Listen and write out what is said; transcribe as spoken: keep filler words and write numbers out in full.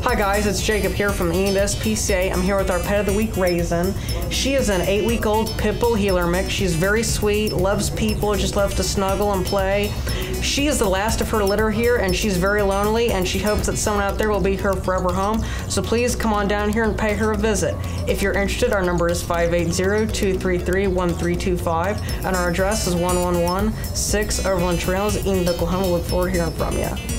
Hi guys, it's Jacob here from Enid S P C A. I'm here with our Pet of the Week, Raisin. She is an eight-week-old Pit Bull Heeler mix. She's very sweet, loves people, just loves to snuggle and play. She is the last of her litter here, and she's very lonely, and she hopes that someone out there will be her forever home. So please come on down here and pay her a visit. If you're interested, our number is five eight zero, two three three, one three two five, and our address is one one one six Overland Trails, Enid, Oklahoma. Look forward to hearing from you.